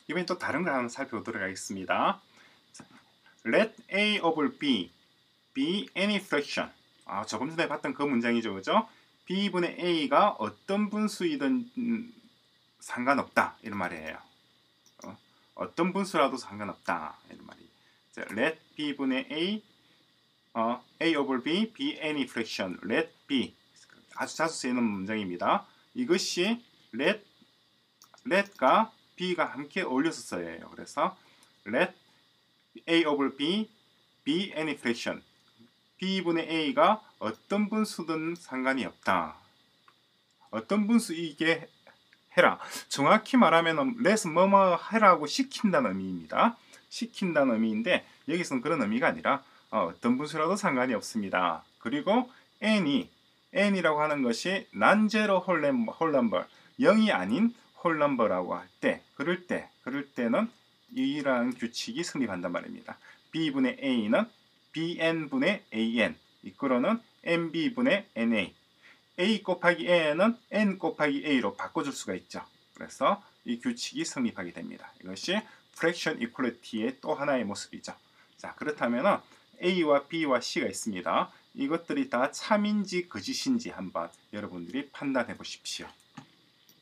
이번엔 또 다른 걸 한번 살펴보도록 하겠습니다. Let A over B be any fraction. 조금 전에 봤던 그 문장이죠, 그죠? B분의 A가 어떤 분수이든 상관없다 이런 말이에요. 어떤 분수라도 상관없다 이런 말이. Let B분의 A A over B be any fraction. Let B 아주 자주 쓰이는 문장입니다. 이것이 let가 b가 함께 어울려서 써요. 그래서 let A over B be any fraction. b분의 a가 어떤 분수든 상관이 없다. 어떤 분수이게 해라. 정확히 말하면 let은 뭐뭐 해라고 시킨다는 의미입니다. 시킨다는 의미인데 여기서는 그런 의미가 아니라 어떤 분수라도 상관이 없습니다. 그리고 n이라고 하는 것이 non-zero whole number 0이 아닌 whole number라고 할 때 그럴 때는 이러한 규칙이 성립한단 말입니다. b분의 a는 bn분의 an 이끌어는 nb분의 na a 곱하기 n은 n 곱하기 a로 바꿔줄 수가 있죠. 그래서 이 규칙이 성립하게 됩니다. 이것이 fraction equality의 또 하나의 모습이죠. 자, 그렇다면 a와 b와 c가 있습니다. 이것들이 다 참인지 거짓인지 한번 여러분들이 판단해 보십시오.